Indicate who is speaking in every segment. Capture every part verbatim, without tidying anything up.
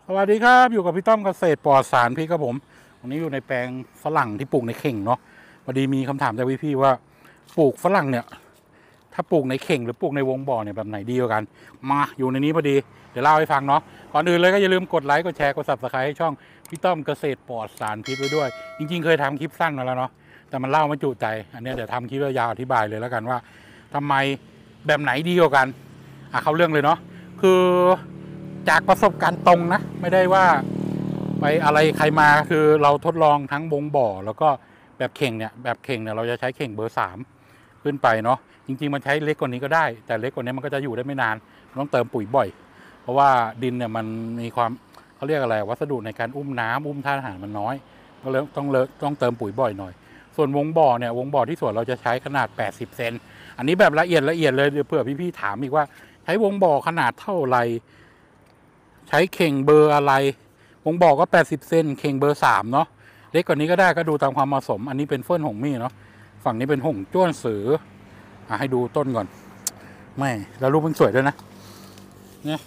Speaker 1: สวัสดีครับอยู่กับพี่ต้อมเกษตรปลอดสารพี่ครับผมวันนี้อยู่ในแปลงฝรั่งที่ปลูกในเข่งเนาะพอดีมีคำถามจากพี่ๆว่าปลูกฝรั่งเนี่ยถ้าปลูกในเข่งหรือปลูกในวงบ่อเนี่ยแบบไหนดีกว่ากันมาอยู่ในนี้พอดีเดี๋ยวเล่าให้ฟังเนาะก่อนอื่นเลยก็อย่าลืมกดไลค์กดแชร์กด ซับสไครบ์ ให้ช่องพี่ต้อมเกษตรปลอดสารพิษไว้ด้วยจริงๆเคยทำคลิปสั้นมาแล้วเนาะแต่มันเล่าไม่จุใจอันนี้เดี๋ยวทำคลิปยาวอธิบายเลยแล้วกันว่าทำไมแบบไหนดีกว่ากันอ่ะเข้าเรื่องเลยเนาะคือจากประสบการณ์ตรงนะไม่ได้ว่าไปอะไรใครมาคือเราทดลองทั้งวงบ่อแล้วก็แบบเข่งเนี่ยแบบเข่งเนี่ยเราจะใช้เข่งเบอร์สามขึ้นไปเนาะจริงๆมันใช้เล็กกว่านี้ก็ได้แต่เล็กกว่านี้มันก็จะอยู่ได้ไม่นานต้องเติมปุ๋ยบ่อยเพราะว่าดินเนี่ยมันมีความเขาเรียกอะไรวัสดุในการอุ้มน้ำอุ้มธาตุอาหารมันน้อยก็เลยต้องเลต้องเติมปุ๋ยบ่อยหน่อยส่วนวงบ่อเนี่ยวงบ่อที่สวนเราจะใช้ขนาดแปดสิบเซนอันนี้แบบละเอียดละเอียดเลยเผื่อพี่ๆถามอีกว่าใช้วงบ่อขนาดเท่าไหร่ใช้เข่งเบอร์อะไรวงบ่อก็แปดสิบเซนเข่งเบอร์สามเนาะเล็กกว่านี้ก็ได้ก็ดูตามความเหมาะสมอันนี้เป็นเฟิร์นหงมี่เนาะฝั่งนี้เป็นหงจ้วนสืออ่ะให้ดูต้นก่อนไม่แล้วรูปมันสวยด้วยนะเนี่ย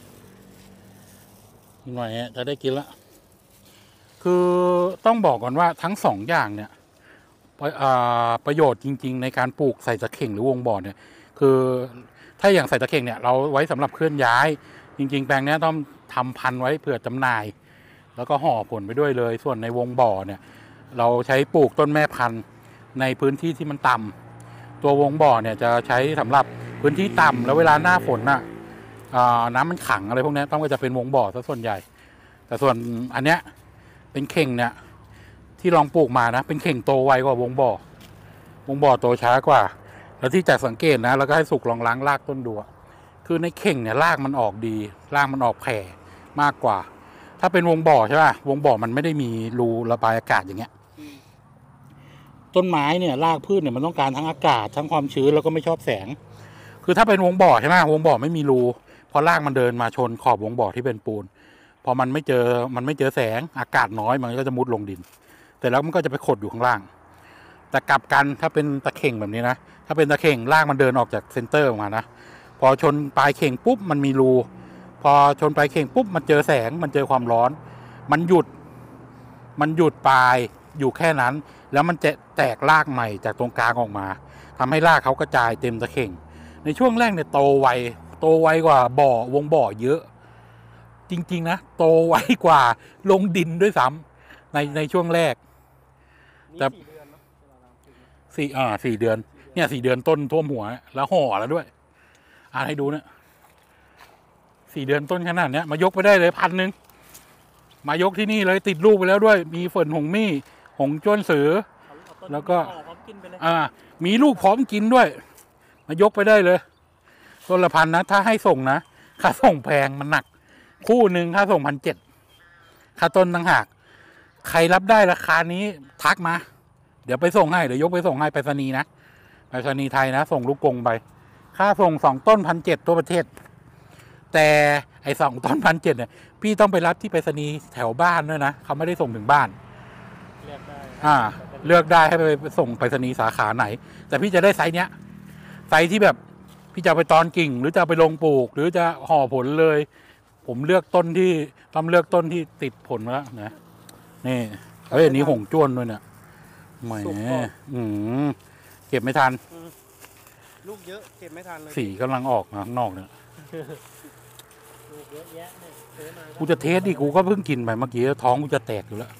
Speaker 1: หน่อยจะได้กินละคือต้องบอกก่อนว่าทั้งสองอย่างเนี่ยประโยชน์จริงๆในการปลูกใส่ตะเข่งหรือวงบ่อเนี่ยคือถ้าอย่างใส่ตะเข่งเนี่ยเราไว้สำหรับเคลื่อนย้ายจริงๆแปลงนี้ต้องทำพันธุ์ไว้เผื่อจำหน่ายแล้วก็ห่อผลไปด้วยเลยส่วนในวงบ่อเนี่ยเราใช้ปลูกต้นแม่พันธุ์ในพื้นที่ที่มันต่ำตัววงบ่อเนี่ยจะใช้สำหรับพื้นที่ต่ำแล้วเวลาหน้าฝนน่ะน้ำมันขังอะไรพวกนี้ต้องก็จะเป็นวงบ่อซะส่วนใหญ่แต่ส่วนอันเนี้ยเป็นเข่งเนี่ยที่ลองปลูกมานะเป็นเข่งโตไวกว่าวงบ่อวงบ่อโตช้ากว่าแล้วที่จากสังเกตนะแล้วก็ให้สุกลองล้างรากต้นดูคือในเข่งเนี่ยรากมันออกดีรากมันออกแผ่มากกว่าถ้าเป็นวงบ่อใช่ป่ะวงบ่อมันไม่ได้มีรูระบายอากาศอย่างเงี้ยต้นไม้เนี่ยรากพืชเนี่ยมันต้องการทั้งอากาศทั้งความชื้นแล้วก็ไม่ชอบแสงคือถ้าเป็นวงบ่อใช่ไหมวงบ่อไม่มีรูพอรากมันเดินมาชนขอบวงบ่อที่เป็นปูนพอมันไม่เจอมันไม่เจอแสงอากาศน้อยมันก็จะมุดลงดินแต่แล้วมันก็จะไปขดอยู่ข้างล่างแต่กลับกันถ้าเป็นตะเข่งแบบนี้นะถ้าเป็นตะเข่งรากมันเดินออกจากเซนเตอร์ออกมานะพอชนปลายเข่งปุ๊บมันมีรูพอชนปลายเข่งปุ๊บมันเจอแสงมันเจอความร้อนมันหยุดมันหยุดปลายอยู่แค่นั้นแล้วมันจะแตกรากใหม่จากตรงกลางออกมาทำให้รากเขากระจายเต็มตะเข่งในช่วงแรกเนี่ยโตไวโตไวกว่าบ่อวงบ่อเยอะจริงๆนะโตไวกว่าลงดินด้วยซ้ำในในช่วงแรกแต่สี่อ่าสี่เดือนเนี่ยสี่เดือนต้นท่วมหัวแล้วห่อแล้วด้วยอ่านให้ดูนะสี่เดือนต้นขนาดเนี้ยมายกไปได้เลยพันหนึ่งมายกที่นี่เลยติดลูกไปแล้วด้วยมีฝนหงมี่หงจ้วนสือแล้วก็อ่ามีลูกพร้อมกินด้วยมายกไปได้เลยต้นละพันนะถ้าให้ส่งนะค่าส่งแพงมันหนักคู่หนึ่งค่าส่งพันเจ็ดค่าต้นต่างหากใครรับได้ราคานี้ทักมาเดี๋ยวไปส่งให้เดี๋ยวยกไปส่งให้ไปรษณีย์นะไปรษณีย์ไทยนะส่งลูกกงไปค่าส่งสองต้นพันเจ็ดตัวประเทศแต่ไอ้สองต้นพันเจ็ดเนี่ยพี่ต้องไปรับที่ไปรษณีย์แถวบ้านด้วยนะเขาไม่ได้ส่งถึงบ้านเลือกได้อ่าเลือกได้ให้ไปส่งไปรษณีย์สาขาไหนแต่พี่จะได้ไซส์เนี้ยไซส์ที่แบบพี่จะไปตอนกิ่งหรือจะไปลงปลูกหรือจะห่อผลเลยผมเลือกต้นที่ต้องเลือกต้นที่ติดผลมาแล้วนะนี่เฮ้ยอันนี้หงจ้วนด้วยเนี่ยแหมอืมเก็บไม่ทัน
Speaker 2: ลูกเยอะเก็บไม่ทันเลย
Speaker 1: สีกำลังออกข้างนอกเนี่ย
Speaker 2: ลูกเยอะแยะเนี่ย
Speaker 1: กูจะเทสดิกูก็เพิ่งกินไปเมื่อกี้ท้องกูจะแตกอยู่แล้ว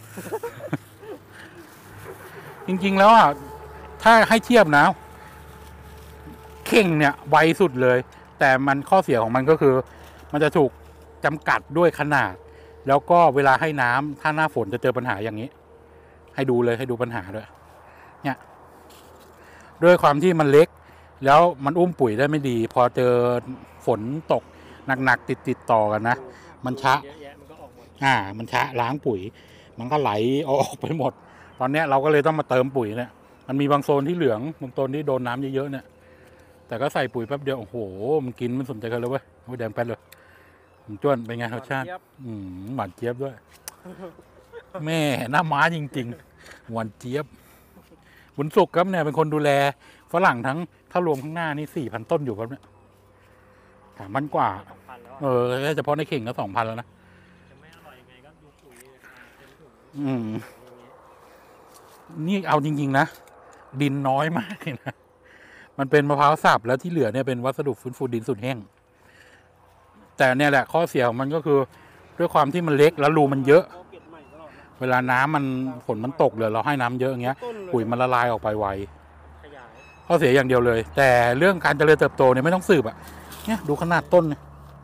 Speaker 1: จริงๆแล้วอ่ะถ้าให้เทียบนะเข่งเนี่ยไวสุดเลยแต่มันข้อเสียของมันก็คือมันจะถูกจำกัดด้วยขนาดแล้วก็เวลาให้น้ำถ้าหน้าฝนจะเจอปัญหาอย่างนี้ให้ดูเลยให้ดูปัญหาด้วยเนี่ยด้วยความที่มันเล็กแล้วมันอุ้มปุ๋ยได้ไม่ดีพอเจอฝนตกหนักๆติดติดต่อกันนะมันช้าอ่ามันช้าล้างปุ๋ยมันก็ไหลออกไปหมดตอนนี้เราก็เลยต้องมาเติมปุ๋ยเนี่ยมันมีบางโซนที่เหลืองบางโซนที่โดนน้ำเยอะๆเนี่ยแต่ก็ใส่ปุ๋ยแป๊บเดียวโอ้โหมันกินมันสนใจกันเลยเว้ยโอ้ยแดงแป๊ดเลยจ้วนเป็นไงรสชาติอืมหวานเจี๊ยบด้วยแม่หน้าม้าจริงๆหวานเจี๊ยบบุญสุขครับเนี่ยเป็นคนดูแลฝรั่งทั้งถ้ารวมข้างหน้านี่สี่พันต้นอยู่ครับเนี่ยสามพันกว่าเออเฉพาะในเข่งก็สองพันแล้วนะ
Speaker 2: จะไม่อร่อยยังไงแล้วดูปุ๋ยราคาเต็มถุง
Speaker 1: อืม
Speaker 2: อย่างเงี้ย
Speaker 1: นี่เอาจริงๆนะ ดินน้อยมากเลยนะ มันเป็นมะพร้าวสับแล้วที่เหลือเนี่ยเป็นวัสดุฟื้นฟูดินสุดแห้ง แต่เนี่ยแหละข้อเสียของมันก็คือด้วยความที่มันเล็กแล้วรูมันเยอะ
Speaker 2: ก็เปลี่ยนใหม่ตลอดนะ
Speaker 1: เวลาน้ำมันฝนมันตกเลยเราให้น้ำเยอะอย่างเงี้ย
Speaker 2: ต้นเลย
Speaker 1: ปุ๋ยมันละลายออกไปไว
Speaker 2: ขยาย
Speaker 1: ข้อเสียอย่างเดียวเลย แต่เรื่องการเจริญเติบโตเนี่ยไม่ต้องสืบอะเนี่ยดูขนาดต้นเนี่ย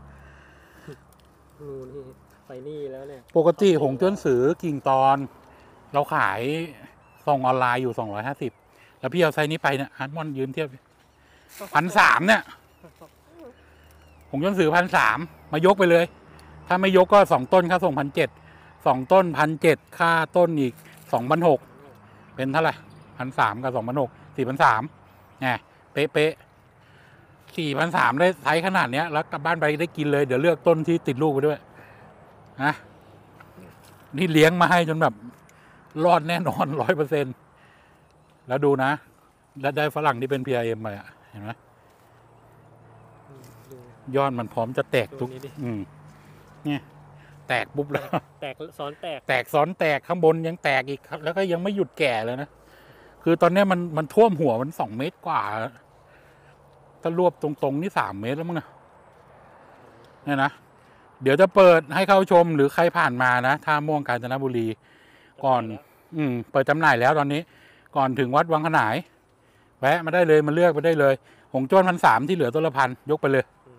Speaker 2: นู่นนี่ไปนี่แล้วเนี่ย
Speaker 1: ปกติหงเจิ้นสือกิ่งตอน เราขายส่งออนไลน์อยู่สองร้อยห้าสิบแล้วพี่เอาไซส์นี้ไปเนี่ยฮันมอนยืมเทียบพันสามเนี่ยหงเจิ้นสือพันสามมายกไปเลย ถ้าไม่ยกก็สองต้นค่าส่งพันเจ็ดสองต้นพันเจ็ดค่าต้นอีกสองพันหกเป็นเท่าไหร่พันสามกับสองพันหกสี่พันสามไงเป๊ะเป๊ะสี่พันสามได้ไซส์ขนาดเนี้ยแล้วกลับบ้านไปได้กินเลยเดี๋ยวเลือกต้นที่ติดลูกไปด้วยนะนี่เลี้ยงมาให้จนแบบรอดแน่นอนร้อยเปอร์เซ็นแล้วดูนะ แล้วได้ฝรั่งที่เป็น พี ไอ เอ็ม ไปอ่ะเห็นไหม
Speaker 2: อืมดู
Speaker 1: ยอดมันพร้อมจะแตกทุก
Speaker 2: ดูนี่ดิ
Speaker 1: อืมเนี่ย แตกปุ๊บแล้ว
Speaker 2: แตกซ้อนแตก
Speaker 1: แตกซ้อนแตกข้างบนยังแตกอีกครับ แล้วก็ยังไม่หยุดแก่เลยนะ คือตอนเนี้ยมันมันท่วมหัวมันสองเมตรกว่าแล้วถ้ารวบตรงๆนี่สามเมตรแล้วมั้งนะเนี่ยนะ เดี๋ยวจะเปิดให้เข้าชมหรือใครผ่านมานะท่าม่วงกาญจนบุรี ก่อน อืม เปิดจำหน่ายแล้วตอนนี้ ก่อนถึงวัดวังขนาย แวะมาได้เลยมาเลือกไปได้เลย หงจ้วนพันสามที่เหลือต้นละพันยกไปเลย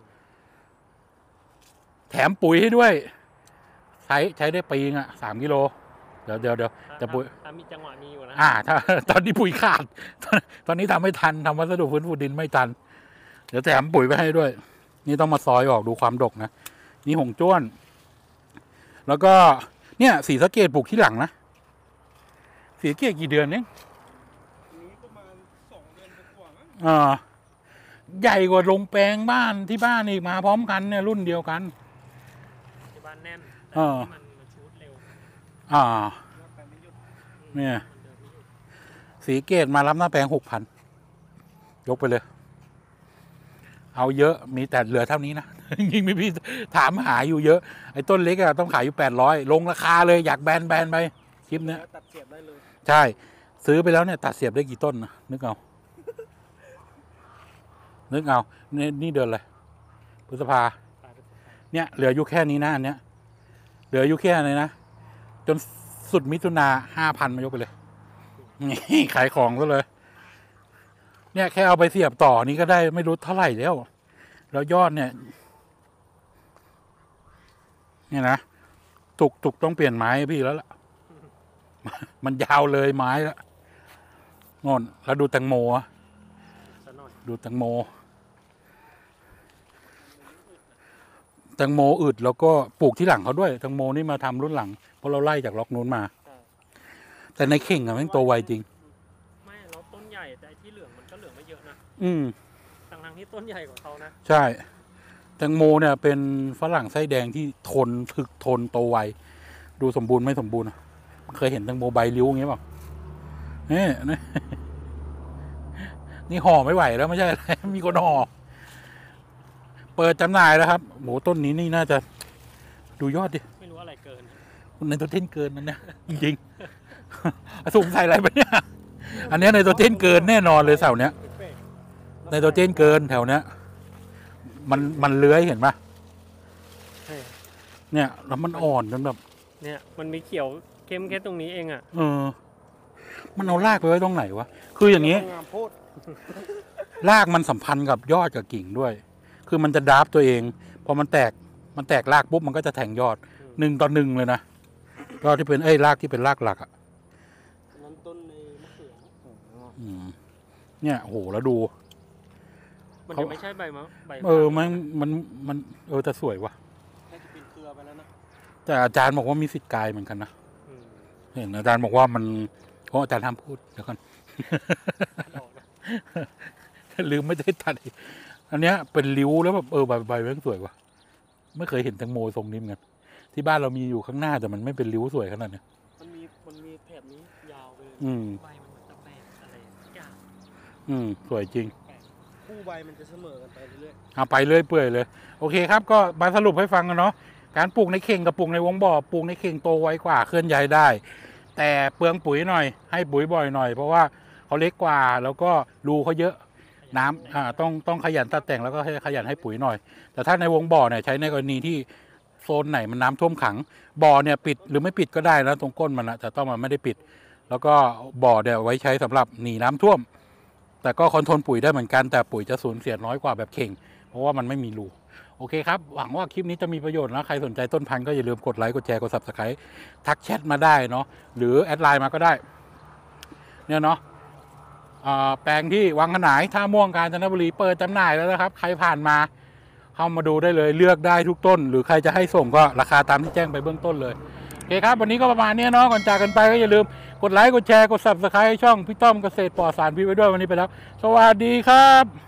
Speaker 1: แถมปุ๋ยให้ด้วย ใช้ใช้ได้ปีนึงอ่ะสามกิโล เดี๋ยวเดี๋ยวเดี๋ยวจะปุ๋ย
Speaker 2: ถ้ามีจังหวะมีอยู่นะ
Speaker 1: อ่า ถ้า ตอนนี้ปุ๋ยขาด ตอนตอนนี้ทำไม่ทันทำวัสดุฟื้นฟูดินไม่ทัน เดี๋ยวแถมปุ๋ยไปให้ด้วย นี่ต้องมาซอยออกดูความดกนะ นี่หงจ้วน แล้วก็ เนี่ยสีสะเกดปลูกที่หลังนะสีสะเกดกี่เดือนเนี่ย
Speaker 2: นี้ประมาณสองเดือนกว่าๆมั้ง
Speaker 1: อ่าใหญ่กว่าลงแปลงบ้านที่บ้านอีกมาพร้อมกันเนี่ยรุ่นเดียวกัน
Speaker 2: ที่บ้านแน่นแต่
Speaker 1: เออ
Speaker 2: ที่มันมันชูดเร็ว
Speaker 1: อ่า
Speaker 2: ยอดไปไม่หยุด
Speaker 1: เนี่ย
Speaker 2: มันเดินไม่หยุด
Speaker 1: สีเกตมารับหน้าแปลงหกพันยกไปเลย เอาเยอะมีแต่เหลือเท่านี้นะ ยิ่งมีพี่ถามหาอยู่เยอะ ไอ้ต้นเล็กอะต้องขายอยู่แปดร้อยลงราคาเลยอยากแบนแบนไปคลิปเนี้ย
Speaker 2: แล้วตัดเสียบได้เลย
Speaker 1: ใช่ ซื้อไปแล้วเนี่ยตัดเสียบได้กี่ต้นนะนึกเอา นึกเอานี่นี่เดือนอะไรพฤษภา
Speaker 2: ปลายเป็น
Speaker 1: เนี่ยเหลืออยู่แค่นี้นะอันเนี้ยเหลืออยู่แค่นี้นะจนสุดมิถุนาห้าพันมายกไปเลยนี่ขายของซะเลย เนี่ยแค่เอาไปเสียบต่อนี้ก็ได้ไม่รู้เท่าไหร่แล้ว แล้วยอดเนี่ย เนี่ยนะตุกตุกต้องเปลี่ยนไม้ให้พี่แล้วล่ะ มันยาวเลยไม้แล้วงอนแล้วดูแตงโมอะ
Speaker 2: ซะหน่อย
Speaker 1: ดูแตงโม แตงโมอึดแล้วก็ปลูกที่หลังเขาด้วยแตงโมนี่มาทำรุ่นหลังเพราะเราไล่จากล็อกนู้นมา
Speaker 2: ใช่
Speaker 1: แต่ในเข่งอะแม่งโตไวจริง
Speaker 2: ไม่เราต้นใหญ่แต่ไอ้ที่เหลืองมันก็เหลืองไม่เยอะนะ
Speaker 1: อืม
Speaker 2: ทั้งๆที่ต้นใหญ่กว่าเขานะ
Speaker 1: ใช่ แตงโมเนี่ยเป็นฝรั่งไส้แดงที่ทนถึกทนโตไว ดูสมบูรณ์ไม่สมบูรณ์อะเคยเห็นแตงโมใบริ้วอย่างเงี้ยเปล่านี่นี่นี่ห่อไม่ไหวแล้วไม่ใช่อะไร มีคนห่อ เปิดจำหน่ายแล้วครับโหต้นนี้นี่น่าจะ ดูยอดดิ
Speaker 2: ไม่รู้อะไรเกิน
Speaker 1: ในตัวเทนเกินนั่นเนี่ยจริงๆ สูงใส่อะไรไปเนี่ย อันเนี้ยในตัวเทนเกินแน่นอนเลยเสาเนี้ย
Speaker 2: เป๊ะ
Speaker 1: ในตัวเทนเกินแถวเนี้ย มันมันเลื้อยเห็นปะ
Speaker 2: ใช่
Speaker 1: เนี่ยแล้วมันอ่อนจนแบบ
Speaker 2: เนี่ยมันมีเขียวเข้มแค่ตรงนี้เองอ่ะ
Speaker 1: เออ มันเอารากไปไว้ตรงไหนวะ คืออย่างนี้
Speaker 2: งามโพด
Speaker 1: รากมันสัมพันธ์กับยอดกับกิ่งด้วย คือมันจะดราฟตัวเอง พอมันแตก มันแตกรากปุ๊บมันก็จะแทงยอด หนึ่งต่อหนึ่งเลยนะยอดที่เป็นเอ้ยรากที่เป็นรากหลักอ่ะ
Speaker 2: นั้นต้นในมะเขือ
Speaker 1: อืมเนี่ยโหแล้วดู
Speaker 2: มัน
Speaker 1: เขา
Speaker 2: จะไม่ใช่ใบมะใบ
Speaker 1: เออ มัน มัน มัน เออแต่สวยว่ะ
Speaker 2: แค่จะเป็นเครือไปแล้วนะ
Speaker 1: แต่อาจารย์บอกว่ามีสิทธิ์กายเหมือนกันนะ
Speaker 2: อืม
Speaker 1: เห็นอาจารย์บอกว่ามันเพราะอาจารย์ห้ามพูดเดี๋ยวก่อน
Speaker 2: ดอกนะ
Speaker 1: ลืมไม่ได้ตัดอีกอันเนี้ยเป็นริ้วแล้วแบบเออใบใบแม่งสวยว่ะ ไม่เคยเห็นแตงโมทรงนี้เหมือนกัน ที่บ้านเรามีอยู่ข้างหน้าแต่มันไม่เป็นริ้วสวยขนาดเนี้ย
Speaker 2: มันมีมันมีแถบนี้ยาวไปเลย
Speaker 1: อืม
Speaker 2: ใบมันเหมือนตะแบกอะไรสักอย่าง
Speaker 1: อืม สวยจริง
Speaker 2: คู่ใบมันจะเสมอกันไปเรื่อย
Speaker 1: เอาไปเรื่อยเปื่อยเลย โอเคครับ ก็มาสรุปให้ฟังกันเนาะการปลูกในเข่งกับปลูกในวงบ่อปลูกในเข่งโตไวกว่าเคลื่อนย้ายได้แต่เปลืองปุ๋ยหน่อยให้ปุ๋ยบ่อยหน่อยเพราะว่าเขาเล็กกว่าแล้วก็รูเขาเยอะน้ำอ่าต้องต้องขยันตัดแต่งแล้วก็ให้ขยันให้ปุ๋ยหน่อยแต่ถ้าในวงบ่อเนี่ยใช้ในกรณีที่โซนไหนมันน้ำท่วมขังบ่อเนี่ยปิดหรือไม่ปิดก็ได้นะตรงก้นมันนะแต่ต้องมันไม่ได้ปิดแล้วก็บ่อเนี่ยไว้ใช้สำหรับหนีน้ำท่วมแต่ก็คอนโทรลปุ๋ยได้เหมือนกันแต่ปุ๋ยจะสูญเสียน้อยกว่าแบบเข่งเพราะว่ามันไม่มีรูโอเคครับหวังว่าคลิปนี้จะมีประโยชน์นะใครสนใจต้นพันธุ์ก็อย่าลืมกดไลค์กดแชร์กด ซับสไครบ์ ทักแชทมาได้เนาะหรือแอดไลน์มาก็ได้เนี่ยเนาะแปลงที่วังขนายท่าม่วงกาญจนบุรีเปิดจำหน่ายแล้วนะครับใครผ่านมาเข้ามาดูได้เลยเลือกได้ทุกต้นหรือใครจะให้ส่งก็ราคาตามที่แจ้งไปเบื้องต้นเลยโอเคครับวันนี้ก็ประมาณนี้เนาะก่อนจากกันไปก็อย่าลืมกดไลค์กดแชร์กด ซับสไครบ์ ช่องพี่ต้อมเกษตรปลอดสารพิษไว้ด้วยวันนี้ไปแล้วสวัสดีครับ